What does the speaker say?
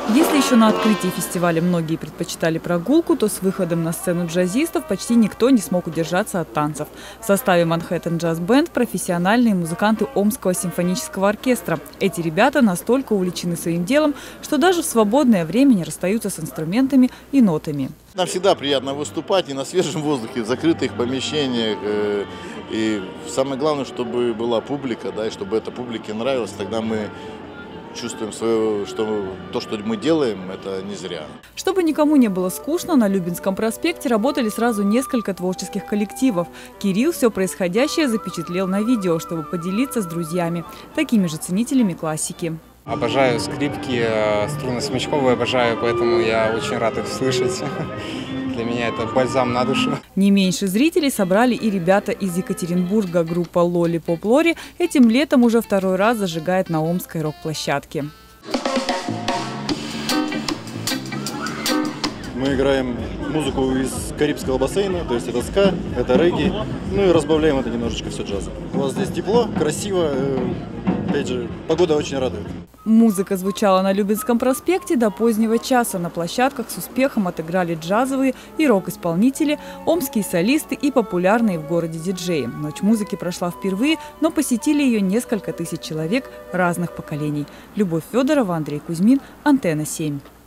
Если еще на открытии фестиваля многие предпочитали прогулку, то с выходом на сцену джазистов почти никто не смог удержаться от танцев. В составе Manhattan Jazz Band профессиональные музыканты Омского симфонического оркестра. Эти ребята настолько увлечены своим делом, что даже в свободное время не расстаются с инструментами и нотами. Нам всегда приятно выступать и на свежем воздухе, в закрытых помещениях. И самое главное, чтобы была публика, да, и чтобы этой публике нравилось, тогда мы чувствуем что то, что мы делаем, это не зря. Чтобы никому не было скучно, на Любинском проспекте работали сразу несколько творческих коллективов. Кирилл все происходящее запечатлел на видео, чтобы поделиться с друзьями, такими же ценителями классики. Обожаю скрипки, струны смычковые обожаю, поэтому я очень рад их слышать. Для меня это бальзам на душу. Не меньше зрителей собрали и ребята из Екатеринбурга. Группа Lollipop Lori этим летом уже второй раз зажигает на омской рок-площадке. Мы играем музыку из Карибского бассейна, то есть это ска, это регги, ну и разбавляем это немножечко все джазом. У вас здесь тепло, красиво, опять же, погода очень радует. Музыка звучала на Любинском проспекте до позднего часа. На площадках с успехом отыграли джазовые и рок-исполнители, омские солисты и популярные в городе диджеи. Ночь музыки прошла впервые, но посетили ее несколько тысяч человек разных поколений. Любовь Федорова, Андрей Кузьмин, Антенна 7.